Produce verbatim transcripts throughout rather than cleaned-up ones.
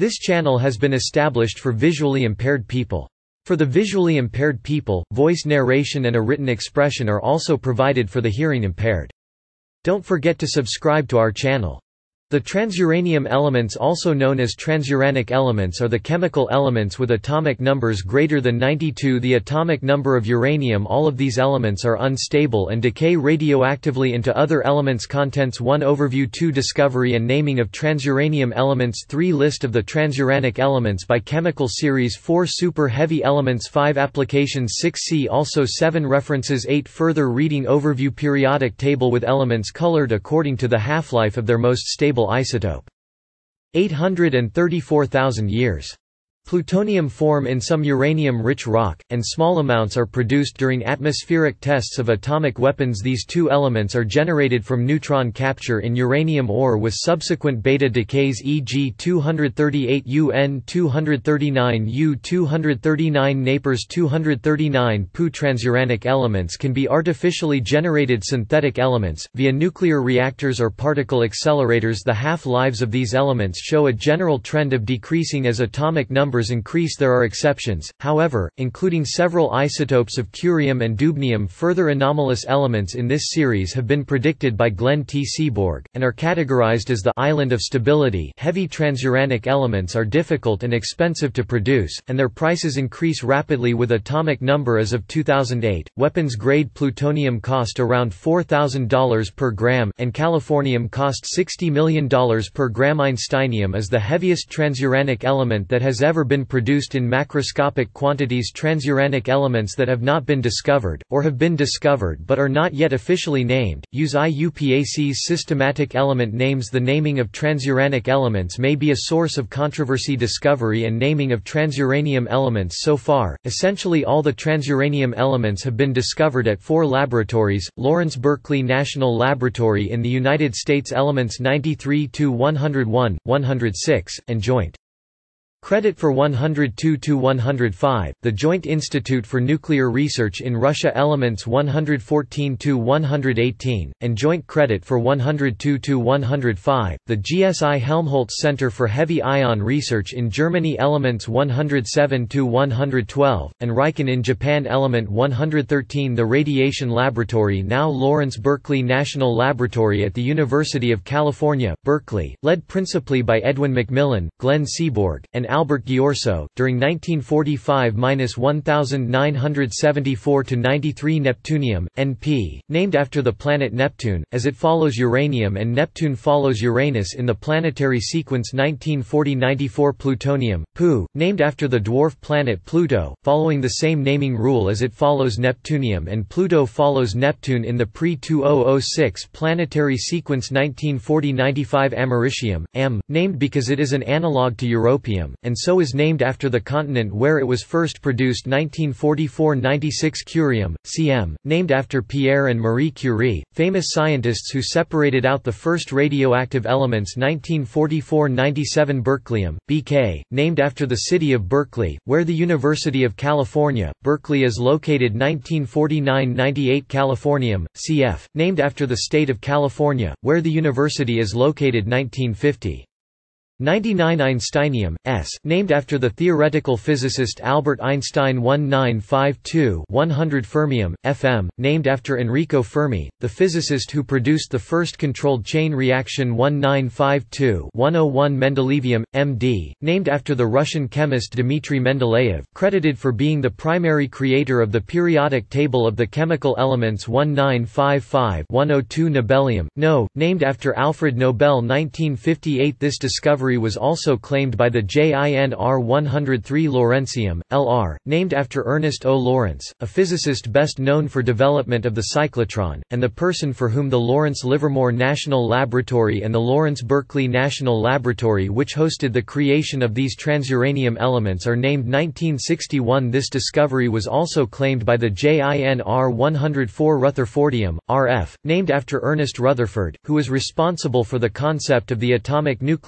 This channel has been established for visually impaired people. For the visually impaired people, voice narration and a written expression are also provided for the hearing impaired. Don't forget to subscribe to our channel. The transuranium elements, also known as transuranic elements, are the chemical elements with atomic numbers greater than ninety-two, the atomic number of uranium. All of these elements are unstable and decay radioactively into other elements. Contents: one Overview, two Discovery and naming of transuranium elements, three List of the transuranic elements by chemical series, four Super heavy elements, five Applications, six See also, seven References, eight Further reading. Overview: periodic table with elements colored according to the half-life of their most stable isotope. eight hundred thirty-four thousand years. Plutonium form in some uranium-rich rock, and small amounts are produced during atmospheric tests of atomic weapons. These two elements are generated from neutron capture in uranium ore with subsequent beta decays, for example two thirty-eight U N two thirty-nine U two thirty-nine Napers two thirty-nine Pu. Transuranic elements can be artificially generated synthetic elements, via nuclear reactors or particle accelerators. The half-lives of these elements show a general trend of decreasing as atomic numbers increase. There are exceptions, however, including several isotopes of curium and dubnium. Further anomalous elements in this series have been predicted by Glenn T. Seaborg, and are categorized as the island of stability. Heavy transuranic elements are difficult and expensive to produce, and their prices increase rapidly with atomic number. As of two thousand eight, weapons-grade plutonium cost around four thousand dollars per gram, and californium cost sixty million dollars per gram. Einsteinium is the heaviest transuranic element that has ever been produced in macroscopic quantities. Transuranic elements that have not been discovered, or have been discovered but are not yet officially named, use I U P A C's systematic element names. The naming of transuranic elements may be a source of controversy. Discovery and naming of transuranium elements. So far, essentially all the transuranium elements have been discovered at four laboratories: Lawrence Berkeley National Laboratory in the United States, elements ninety-three to one oh one, one oh six, and Joint Credit for one oh two to one oh five, the Joint Institute for Nuclear Research in Russia, elements one fourteen to one eighteen, and Joint Credit for one oh two to one oh five, the G S I Helmholtz Center for Heavy Ion Research in Germany, elements one oh seven to one twelve, and Riken in Japan, element one thirteen. The Radiation Laboratory, now Lawrence Berkeley National Laboratory at the University of California, Berkeley, led principally by Edwin McMillan, Glenn Seaborg, and Albert Ghiorso, during nineteen forty-five to nineteen seventy-four to ninety-three. Neptunium, N P, named after the planet Neptune, as it follows uranium and Neptune follows Uranus in the planetary sequence. Nineteen forty to ninety-four. Plutonium, Pu, named after the dwarf planet Pluto, following the same naming rule as it follows Neptunium, and Pluto follows Neptune in the pre two thousand six planetary sequence. Nineteen forty to ninety-five. Americium, Am, named because it is an analog to europium, and so is named after the continent where it was first produced. Nineteen forty-four to ninety-six. Curium, C M, named after Pierre and Marie Curie, famous scientists who separated out the first radioactive elements. Nineteen forty-four to ninety-seven. Berkelium, B K, named after the city of Berkeley, where the University of California, Berkeley is located. Nineteen forty-nine to ninety-eight. Californium, C F, named after the state of California, where the university is located. Nineteen fifty. ninety-nine. Einsteinium, S, named after the theoretical physicist Albert Einstein. nineteen fifty-two. one hundred. Fermium, F M, named after Enrico Fermi, the physicist who produced the first controlled chain reaction. nineteen fifty-two. one oh one. Mendelevium, M D, named after the Russian chemist Dmitry Mendeleev, credited for being the primary creator of the periodic table of the chemical elements. nineteen fifty-five. one oh two. Nobelium, No, named after Alfred Nobel. nineteen fifty-eight. This discovery was also claimed by the J I N R one oh three. Lawrencium, L R, named after Ernest O. Lawrence, a physicist best known for development of the cyclotron, and the person for whom the Lawrence Livermore National Laboratory and the Lawrence Berkeley National Laboratory, which hosted the creation of these transuranium elements, are named. Nineteen sixty-one. This discovery was also claimed by the J I N R one oh four. Rutherfordium, R F, named after Ernest Rutherford, who was responsible for the concept of the atomic nucleus. Nineteen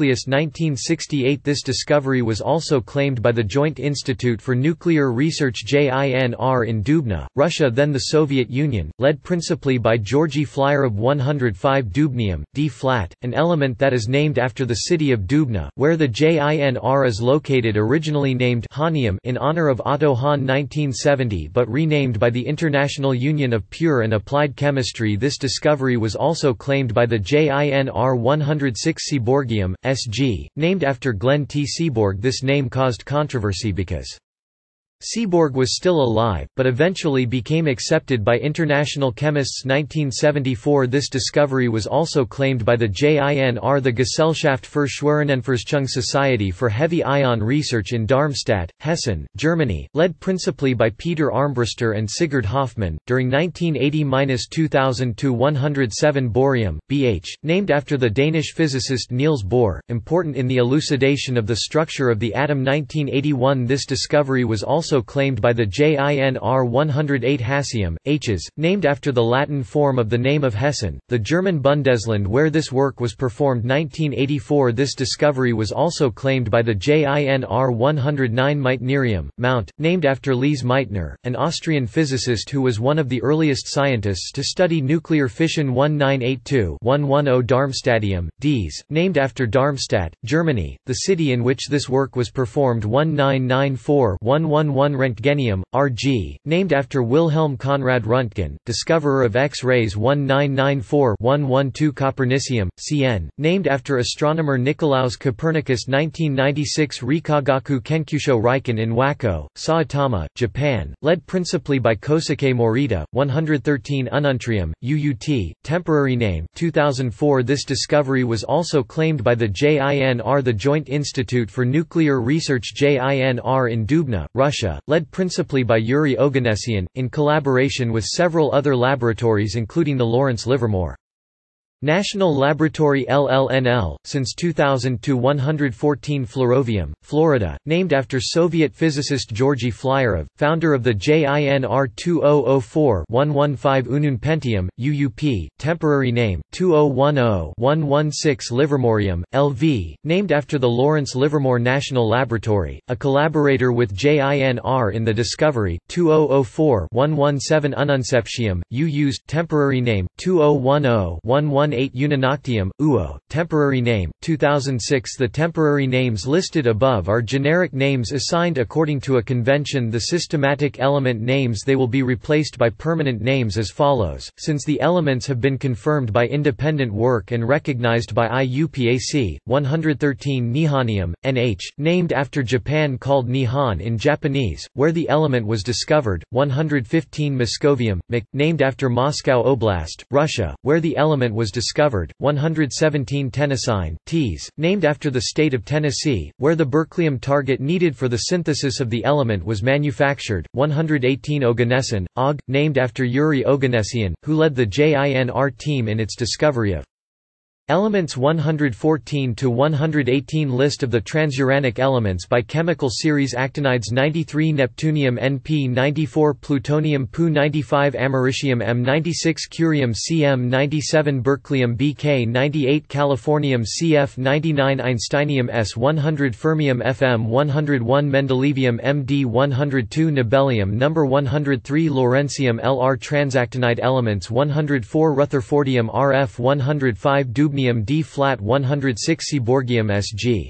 nineteen sixty-eight. This discovery was also claimed by the Joint Institute for Nuclear Research J I N R in Dubna, Russia, then the Soviet Union, led principally by Georgy Flyarov. one hundred five Dubnium, D-flat, an element that is named after the city of Dubna, where the J I N R is located, originally named Hahnium in honor of Otto Hahn nineteen seventy but renamed by the International Union of Pure and Applied Chemistry. This discovery was also claimed by the J I N R one hundred six Seaborgium, S G, named after Glenn T. Seaborg. This name caused controversy because Seaborg was still alive, but eventually became accepted by international chemists. nineteen seventy-four. This discovery was also claimed by the J I N R. The Gesellschaft für Schwerenenergieforschung Society for Heavy Ion Research in Darmstadt, Hessen, Germany, led principally by Peter Armbruster and Sigurd Hoffmann, during nineteen eighty to two thousand to one hundred seven Bohrium, B H, named after the Danish physicist Niels Bohr, important in the elucidation of the structure of the atom. nineteen eighty-one. This discovery was also claimed by the J I N R one hundred eight Hassium, H's, named after the Latin form of the name of Hessen, the German Bundesland where this work was performed. nineteen eighty-four. This discovery was also claimed by the J I N R one hundred nine Meitnerium, Mount, named after Lise Meitner, an Austrian physicist who was one of the earliest scientists to study nuclear fission. nineteen eighty-two one hundred Darmstadtium, Ds, named after Darmstadt, Germany, the city in which this work was performed. nineteen ninety-four one eleven Röntgenium, R G, named after Wilhelm Conrad Röntgen, discoverer of X-rays. nineteen ninety-four one twelve Copernicium, C N, named after astronomer Nicolaus Copernicus. nineteen ninety-six Rikagaku Kenkyusho Riken in Wako, Saitama, Japan, led principally by Kosuke Morita. one hundred thirteen Ununtrium, U U T, temporary name. two thousand four. This discovery was also claimed by the J I N R. The Joint Institute for Nuclear Research J I N R in Dubna, Russia, led principally by Yuri Oganessian, in collaboration with several other laboratories including the Lawrence Livermore National Laboratory. L L N L, since two thousand to one hundred fourteen Fluorovium, Florida, named after Soviet physicist Georgy Flyarov, founder of the J I N R two thousand four one fifteen Ununpentium, U U P, temporary name, two thousand ten one sixteen Livermorium, L V, named after the Lawrence Livermore National Laboratory, a collaborator with J I N R in the discovery, two thousand four one seventeen Ununceptium, U U's, temporary name, two thousand ten one eight Ununoctium, U O, temporary name, two thousand six. The temporary names listed above are generic names assigned according to a convention. The systematic element names they will be replaced by permanent names as follows, since the elements have been confirmed by independent work and recognized by I U P A C. one hundred thirteen Nihonium, N H, named after Japan called Nihon in Japanese, where the element was discovered. one hundred fifteen Moscovium, M C, named after Moscow Oblast, Russia, where the element was discovered. one hundred seventeen Tennessine, Ts, named after the state of Tennessee, where the berkelium target needed for the synthesis of the element was manufactured. one hundred eighteen Oganesson, O G, named after Yuri Oganessian, who led the J I N R team in its discovery of elements. one hundred fourteen to one hundred eighteen List of the transuranic elements by chemical series. Actinides ninety-three Neptunium N P ninety-four Plutonium Pu ninety-five Americium M ninety-six Curium C M ninety-seven Berkelium B K ninety-eight Californium C F ninety-nine Einsteinium S one hundred Fermium F M one hundred one Mendelevium M D one hundred two Nobelium number one hundred three Lawrencium L R Transactinide elements one hundred four Rutherfordium R F one hundred five Dubnium D-flat one hundred six Seaborgium S G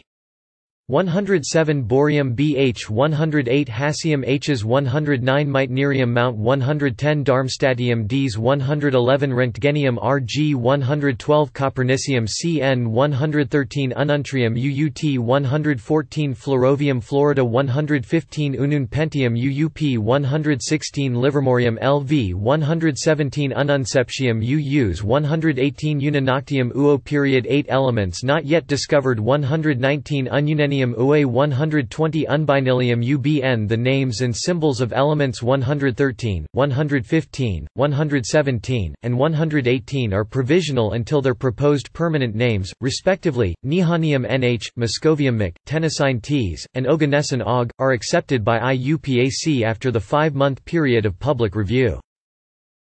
one hundred seven Bohrium B H one hundred eight Hassium H's one hundred nine Meitnerium Mount one hundred ten Darmstadtium Ds one hundred eleven Röntgenium R G one hundred twelve Copernicium C N one hundred thirteen Ununtrium U U T one hundred fourteen Fluorovium Florida one hundred fifteen Ununpentium U U P one hundred sixteen Livermorium L V one hundred seventeen Ununceptium U U's one hundred eighteen Ununoctium U O period eight elements not yet discovered one hundred nineteen Ununenium U A one hundred twenty Unbinylium U B N. The names and symbols of elements one hundred thirteen, one hundred fifteen, one hundred seventeen, and one hundred eighteen are provisional until their proposed permanent names, respectively, Nihonium N H, Moscovium M C, Tennessine Ts, and Oganesson O G, are accepted by I U P A C after the five-month period of public review.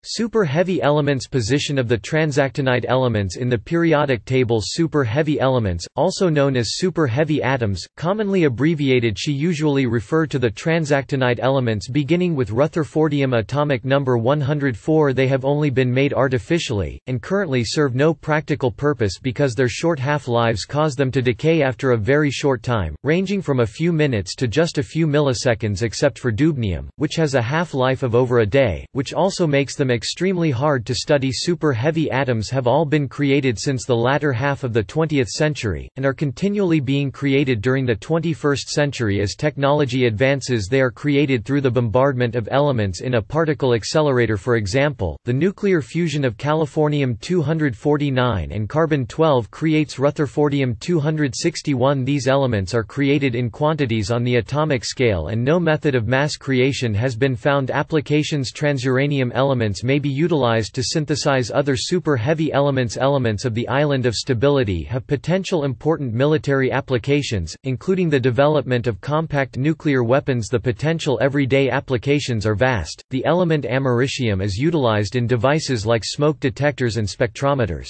Super heavy elements. Position of the transactinide elements in the periodic table. Super heavy elements, also known as super heavy atoms, commonly abbreviated She usually refer to the transactinide elements beginning with Rutherfordium atomic number one hundred four. They have only been made artificially, and currently serve no practical purpose because their short half-lives cause them to decay after a very short time, ranging from a few minutes to just a few milliseconds except for dubnium, which has a half-life of over a day, which also makes them extremely hard to study. Super heavy atoms have all been created since the latter half of the twentieth century, and are continually being created during the twenty-first century. As technology advances, they are created through the bombardment of elements in a particle accelerator. For example, the nuclear fusion of californium two forty-nine and carbon twelve creates rutherfordium two sixty-one. These elements are created in quantities on the atomic scale, and no method of mass creation has been found. Applications. Transuranium elements may be utilized to synthesize other super heavy elements. Elements of the island of stability have potential important military applications, including the development of compact nuclear weapons. The potential everyday applications are vast. The element americium is utilized in devices like smoke detectors and spectrometers.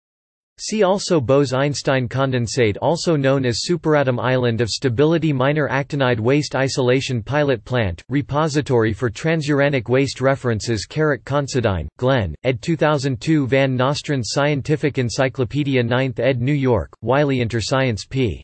See also Bose–Einstein condensate, also known as Superatom. Island of stability. Minor actinide waste isolation pilot plant, repository for transuranic waste. References. Considine, Glenn, ed. two thousand two. Van Nostrand Scientific Encyclopedia ninth ed. New York, Wiley Interscience p.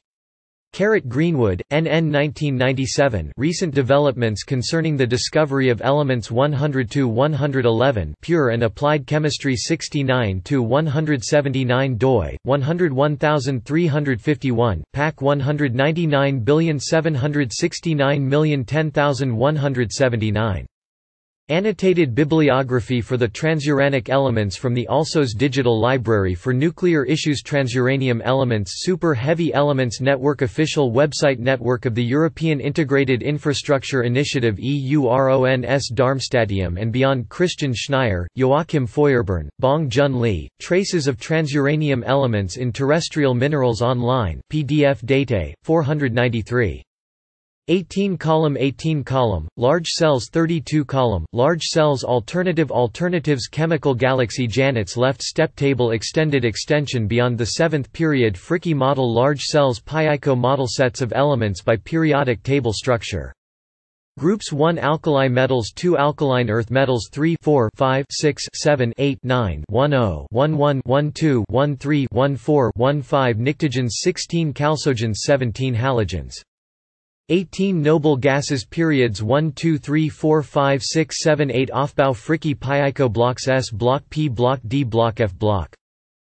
Greenwood, N N nineteen ninety-seven. Recent developments concerning the discovery of elements one hundred to one eleven. Pure and Applied Chemistry sixty-nine to one seventy-nine. doi one oh one three five one. P A C one ninety-nine seven six nine ten one seventy-nine. Annotated bibliography for the transuranic elements from the ALSOS Digital Library for Nuclear Issues. Transuranium Elements. Super Heavy Elements Network. Official website. Network of the European Integrated Infrastructure Initiative EURONS. Darmstadtium and Beyond. Christian Schneier, Joachim Feuerborn, Bong Jun Lee. Traces of Transuranium Elements in Terrestrial Minerals Online, P D F Date, four ninety-three. eighteen column eighteen column, large cells thirty-two column, large cells alternative alternatives chemical galaxy Janet's left step table extended extension beyond the seventh period Fricke model large cells Pico model sets of elements by periodic table structure. Groups one alkali metals two alkaline earth metals three four five six seven eight nine one zero one one one two one three one four one five pnictogens sixteen chalcogens seventeen halogens. eighteen noble gases. Periods one two three four five six seven eight Aufbau Fricke Pico blocks S block P block D block F block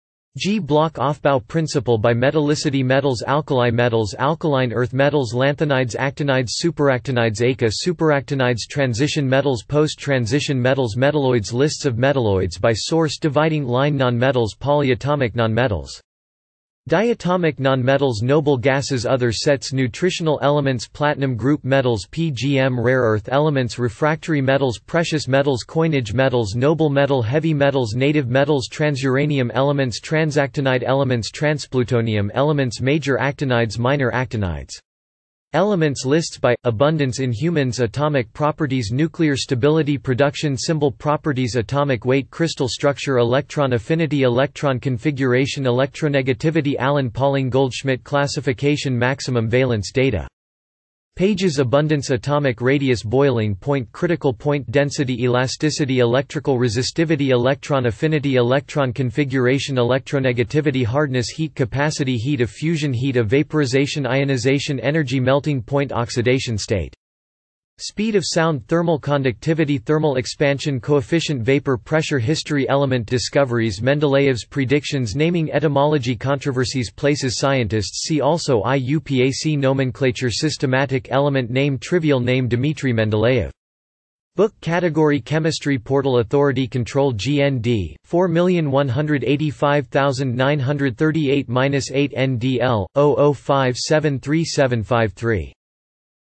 G block Aufbau principle by metallicity metals alkali metals alkaline earth metals lanthanides actinides superactinides aka superactinides transition metals post-transition metals metalloids lists of metalloids by source dividing line nonmetals polyatomic nonmetals diatomic nonmetals noble gases other sets nutritional elements platinum group metals P G M rare earth elements refractory metals precious metals coinage metals noble metal heavy metals native metals transuranium elements transactinide elements transplutonium elements major actinides minor actinides. Elements lists by abundance in humans atomic properties nuclear stability production symbol properties atomic weight crystal structure electron affinity electron configuration electronegativity Allen Pauling Goldschmidt classification maximum valence data pages abundance atomic radius boiling point critical point density elasticity electrical resistivity electron affinity electron configuration electronegativity hardness heat capacity heat of fusion heat of vaporization ionization energy melting point oxidation state speed of sound thermal conductivity thermal expansion coefficient vapor pressure history element discoveries Mendeleev's predictions naming etymology controversies places scientists see also I U P A C nomenclature systematic element name trivial name Dmitry Mendeleev book category chemistry portal authority control G N D four million one hundred eighty-five thousand nine hundred thirty-eight dash eight N D L zero zero five seven three seven five three